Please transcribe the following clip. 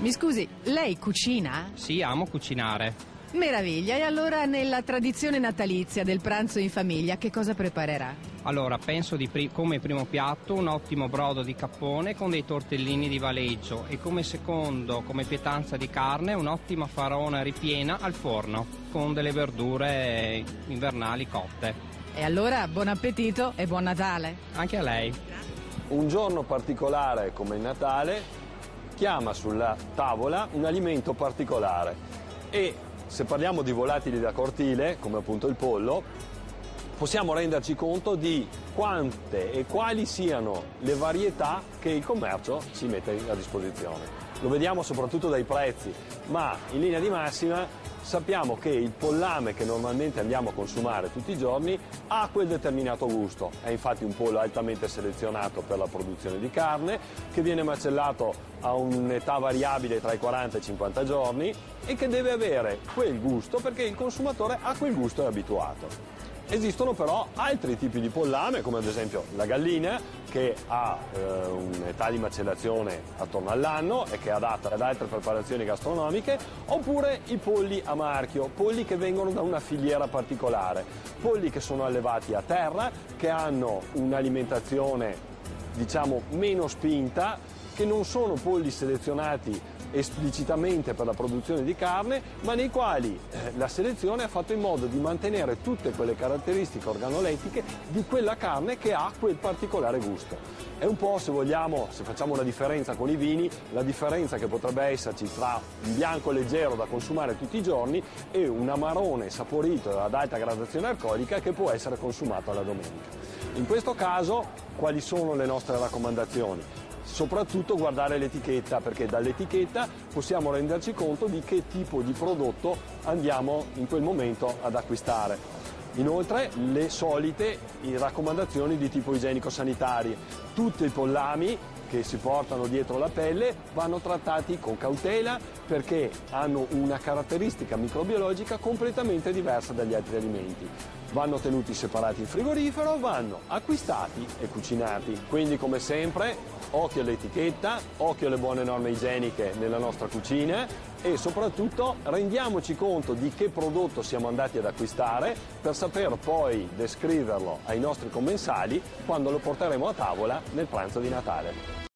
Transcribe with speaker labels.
Speaker 1: Mi scusi, lei cucina?
Speaker 2: Sì, amo cucinare.
Speaker 1: Meraviglia, e allora nella tradizione natalizia del pranzo in famiglia che cosa preparerà?
Speaker 2: Allora, penso come primo piatto un ottimo brodo di cappone con dei tortellini di valeggio e come secondo, come pietanza di carne, un'ottima farona ripiena al forno con delle verdure invernali cotte.
Speaker 1: E allora buon appetito e buon Natale!
Speaker 2: Anche a lei.
Speaker 3: Un giorno particolare come il Natale chiama sulla tavola un alimento particolare e se parliamo di volatili da cortile, come appunto il pollo, possiamo renderci conto di quante e quali siano le varietà che il commercio ci mette a disposizione. Lo vediamo soprattutto dai prezzi, ma in linea di massima sappiamo che il pollame che normalmente andiamo a consumare tutti i giorni ha quel determinato gusto. È infatti un pollo altamente selezionato per la produzione di carne, che viene macellato a un'età variabile tra i 40 e i 50 giorni e che deve avere quel gusto perché il consumatore a quel gusto è abituato. Esistono però altri tipi di pollame, come ad esempio la gallina, che ha un'età di macellazione attorno all'anno e che è adatta ad altre preparazioni gastronomiche, oppure i polli a marchio, polli che vengono da una filiera particolare, polli che sono allevati a terra, che hanno un'alimentazione diciamo meno spinta, che non sono polli selezionati esplicitamente per la produzione di carne, ma nei quali la selezione ha fatto in modo di mantenere tutte quelle caratteristiche organolettiche di quella carne che ha quel particolare gusto. È un po', se vogliamo, se facciamo una differenza con i vini, la differenza che potrebbe esserci tra un bianco leggero da consumare tutti i giorni e un amarone saporito ad alta gradazione alcolica che può essere consumato alla domenica. In questo caso, quali sono le nostre raccomandazioni? Soprattutto guardare l'etichetta, perché dall'etichetta possiamo renderci conto di che tipo di prodotto andiamo in quel momento ad acquistare. Inoltre le solite raccomandazioni di tipo igienico-sanitarie. Tutti i pollami che si portano dietro la pelle vanno trattati con cautela perché hanno una caratteristica microbiologica completamente diversa dagli altri alimenti. Vanno tenuti separati in frigorifero, vanno acquistati e cucinati. Quindi come sempre occhio all'etichetta, occhio alle buone norme igieniche nella nostra cucina e soprattutto rendiamoci conto di che prodotto siamo andati ad acquistare per saper poi descriverlo ai nostri commensali quando lo porteremo a tavola nel pranzo di Natale.